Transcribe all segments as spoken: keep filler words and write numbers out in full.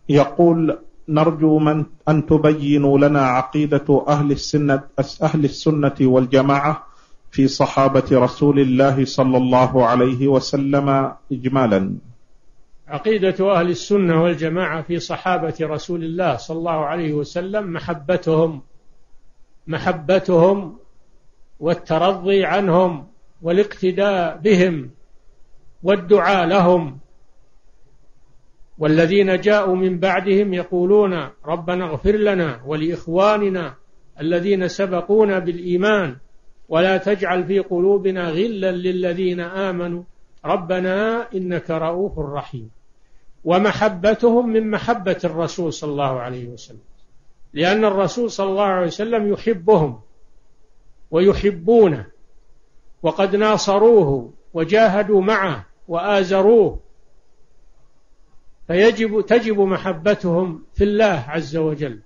يقول: نرجو من أن تبينوا لنا عقيدة أهل السنة, أهل السنة والجماعة في صحابة رسول الله صلى الله عليه وسلم إجمالا. عقيدة أهل السنة والجماعة في صحابة رسول الله صلى الله عليه وسلم محبتهم محبتهم والترضي عنهم والاقتداء بهم والدعاء لهم، والذين جاءوا من بعدهم يقولون ربنا اغفر لنا ولإخواننا الذين سبقونا بالإيمان ولا تجعل في قلوبنا غلا للذين آمنوا ربنا إنك رؤوف رحيم. ومحبتهم من محبة الرسول صلى الله عليه وسلم، لأن الرسول صلى الله عليه وسلم يحبهم ويحبونه، وقد ناصروه وجاهدوا معه وآزروه، فيجب تجب محبتهم في الله عز وجل،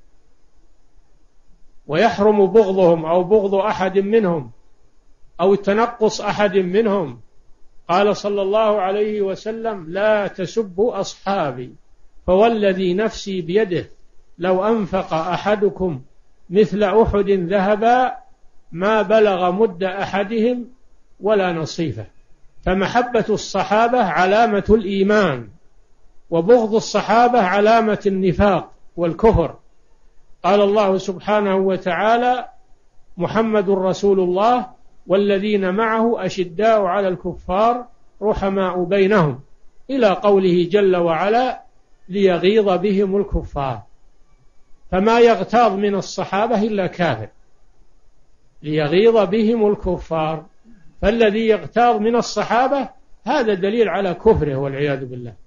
ويحرم بغضهم أو بغض أحد منهم أو تنقص أحد منهم. قال صلى الله عليه وسلم لا تسبوا أصحابي فوالذي نفسي بيده لو أنفق أحدكم مثل أحد ذهبا ما بلغ مد أحدهم ولا نصيفه. فمحبة الصحابة علامة الإيمان، وبغض الصحابة علامة النفاق والكفر. قال الله سبحانه وتعالى محمد رسول الله والذين معه أشداء على الكفار رحماء بينهم، إلى قوله جل وعلا ليغيظ بهم الكفار. فما يغتاظ من الصحابة إلا كافر، ليغيظ بهم الكفار، فالذي يغتاظ من الصحابة هذا دليل على كفره والعياذ بالله.